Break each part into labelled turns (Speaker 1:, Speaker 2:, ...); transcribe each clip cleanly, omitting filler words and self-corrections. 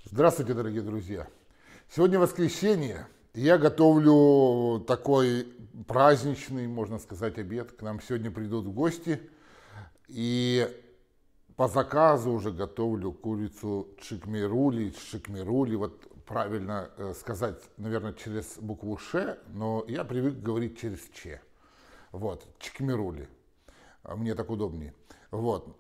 Speaker 1: Здравствуйте, дорогие друзья! Сегодня воскресенье, и я готовлю такой праздничный, можно сказать, обед. К нам сегодня придут в гости, и по заказу уже готовлю курицу чикмирули. Вот правильно сказать, наверное, через букву Ш, но я привык говорить через Ч. Вот, чикмирули. Мне так удобнее. Вот.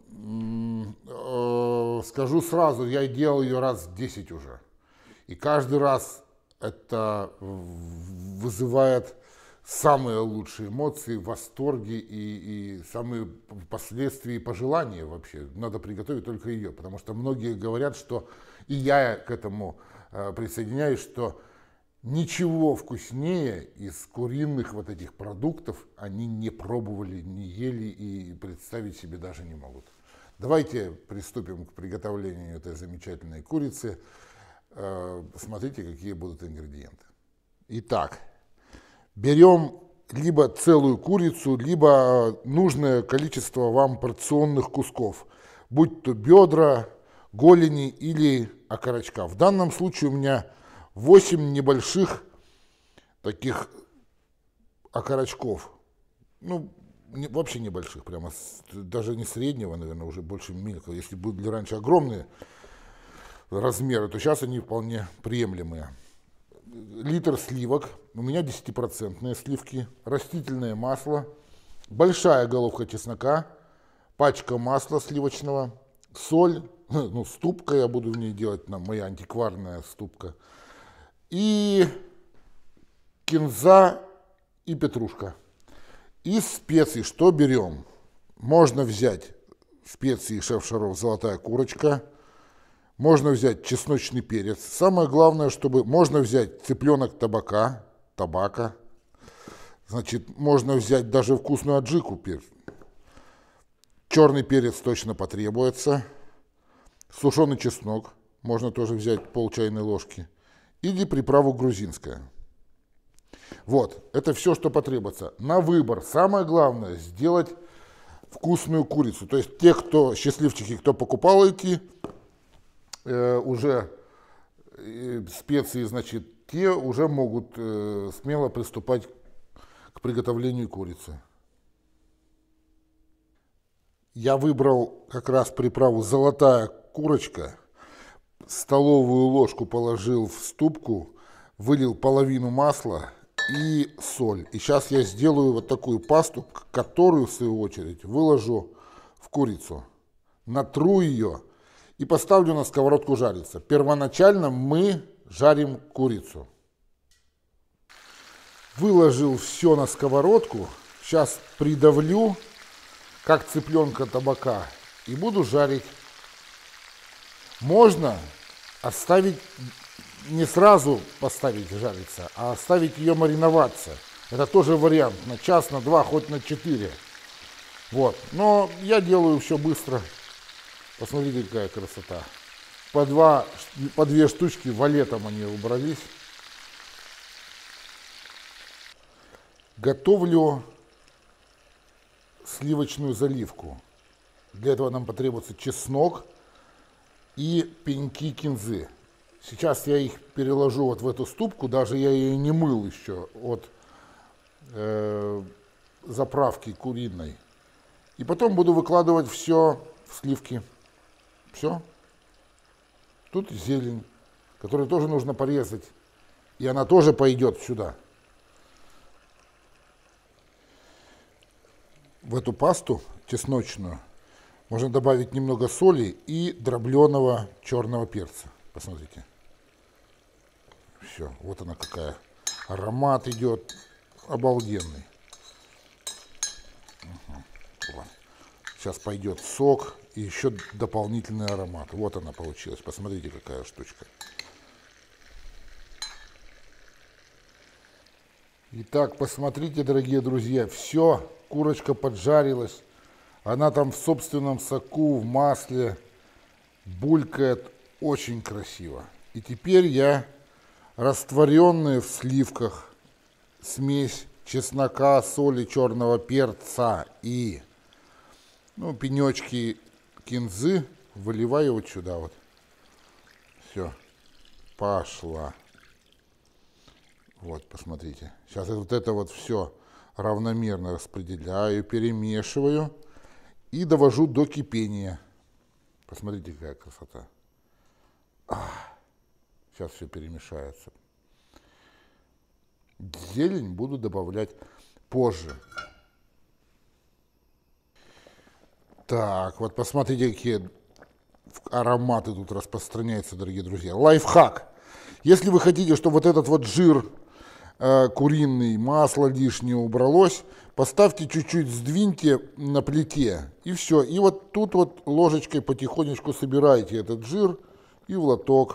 Speaker 1: Скажу сразу, я делал ее раз 10 уже. И каждый раз это вызывает самые лучшие эмоции, восторги и самые впоследствии пожелания вообще. Надо приготовить только ее, потому что многие говорят, что, и я к этому присоединяюсь, что ничего вкуснее из куриных вот этих продуктов они не пробовали, не ели и представить себе даже не могут. Давайте приступим к приготовлению этой замечательной курицы. Смотрите, какие будут ингредиенты. Итак, берем либо целую курицу, либо нужное количество вам порционных кусков, будь то бедра, голени или окорочка. В данном случае у меня 8 небольших таких окорочков, ну, вообще небольших, прямо, даже не среднего, наверное, уже больше мелкого. Если были раньше огромные размеры, то сейчас они вполне приемлемые. Литр сливок, у меня 10% сливки, растительное масло, большая головка чеснока, пачка масла сливочного, соль, ну, ступка я буду в ней делать, моя антикварная ступка, и кинза и петрушка. Из специй что берем? Можно взять специи шеф-шаров «Золотая курочка», можно взять чесночный перец. Самое главное, чтобы можно взять цыпленок табака, значит, можно взять даже вкусную аджику, черный перец точно потребуется, сушеный чеснок, можно тоже взять пол чайной ложки, или приправу грузинская. Вот, это все, что потребуется. На выбор. Самое главное сделать вкусную курицу. То есть те, кто счастливчики, кто покупал эти уже специи, значит, те уже могут смело приступать к приготовлению курицы. Я выбрал как раз приправу «Золотая курочка». Столовую ложку положил в ступку, вылил половину масла и соль. И сейчас я сделаю вот такую пасту, которую, в свою очередь, выложу в курицу. Натру ее и поставлю на сковородку жариться. Первоначально мы жарим курицу. Выложил все на сковородку. Сейчас придавлю, как цыпленка табака, и буду жарить. Можно оставить, не сразу поставить жариться, а оставить ее мариноваться. Это тоже вариант. На час, на два, хоть на 4. Вот. Но я делаю все быстро. Посмотрите, какая красота. По две штучки валетом они убрались. Готовлю сливочную заливку. Для этого нам потребуется чеснок и пеньки кинзы. Сейчас я их переложу вот в эту ступку, даже я ее не мыл еще от заправки куриной. И потом буду выкладывать все в сливки. Все. Тут зелень, которую тоже нужно порезать. И она тоже пойдет сюда. В эту пасту чесночную можно добавить немного соли и дробленого черного перца. Посмотрите. Все, вот она какая. Аромат идет обалденный. Угу. Сейчас пойдет сок и еще дополнительный аромат. Вот она получилась. Посмотрите, какая штучка. Итак, посмотрите, дорогие друзья, все, курочка поджарилась. Она там в собственном соку, в масле булькает очень красиво. И теперь я растворенную в сливках смесь чеснока, соли, черного перца и пенечки кинзы выливаю вот сюда вот. Все. Пошла. Вот, посмотрите. Сейчас вот это вот все равномерно распределяю, перемешиваю и довожу до кипения. Посмотрите, какая красота. Сейчас все перемешается. Зелень буду добавлять позже. Так, вот посмотрите, какие ароматы тут распространяются, дорогие друзья. Лайфхак. Если вы хотите, чтобы вот этот вот жир куриный, масло лишнее убралось, поставьте чуть-чуть, сдвиньте на плите, и все. И вот тут вот ложечкой потихонечку собираете этот жир и в лоток.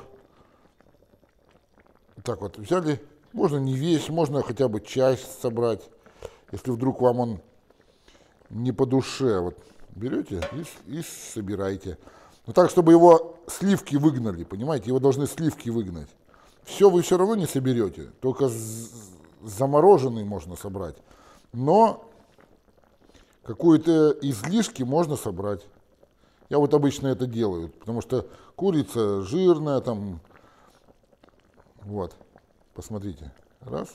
Speaker 1: Так вот взяли, можно не весь, можно хотя бы часть собрать, если вдруг вам он не по душе. Вот берете и собираете. Но так, чтобы его сливки выгнали, понимаете, его должны сливки выгнать. Все вы все равно не соберете, только замороженный можно собрать. Но какие-то излишки можно собрать. Я вот обычно это делаю, потому что курица жирная, там, вот, посмотрите, раз.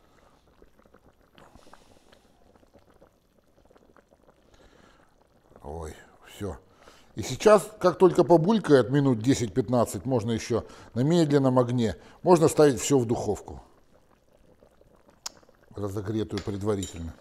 Speaker 1: Ой, все. И сейчас, как только побулькает минут 10-15, можно еще на медленном огне, можно ставить все в духовку, разогретую предварительно.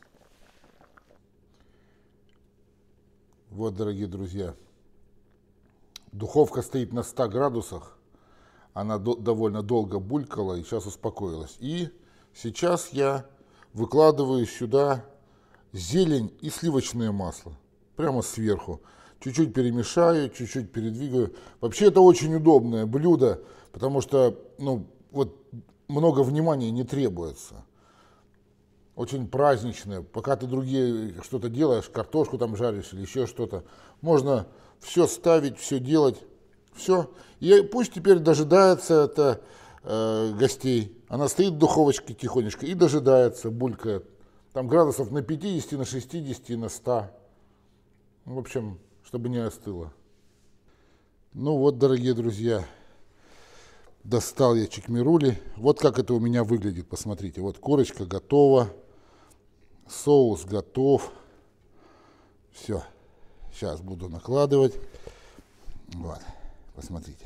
Speaker 1: Вот, дорогие друзья, духовка стоит на 100 градусах, она довольно долго булькала и сейчас успокоилась. И сейчас я выкладываю сюда зелень и сливочное масло, прямо сверху. Чуть-чуть перемешаю, чуть-чуть передвигаю. Вообще это очень удобное блюдо, потому что вот много внимания не требуется. Очень праздничное. Пока ты другие что-то делаешь, картошку там жаришь или еще что-то, можно все ставить, все делать. Все. И пусть теперь дожидается это гостей. Она стоит в духовочке тихонечко и дожидается, булькает. Там градусов на 50, на 60, на 100. В общем, чтобы не остыло. Ну вот, дорогие друзья, достал я чикмирули. Вот как это у меня выглядит, посмотрите. Вот курочка готова, соус готов. Все, сейчас буду накладывать. Вот, посмотрите.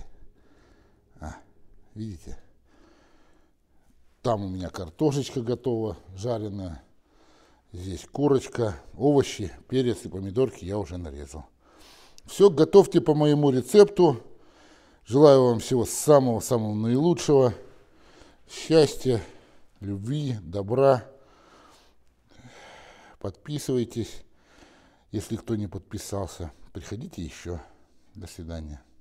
Speaker 1: Видите? Там у меня картошечка готова, жареная. Здесь курочка, овощи, перец и помидорки я уже нарезал. Все, готовьте по моему рецепту. Желаю вам всего самого-самого наилучшего. Счастья, любви, добра. Подписывайтесь, если кто не подписался. Приходите еще. До свидания.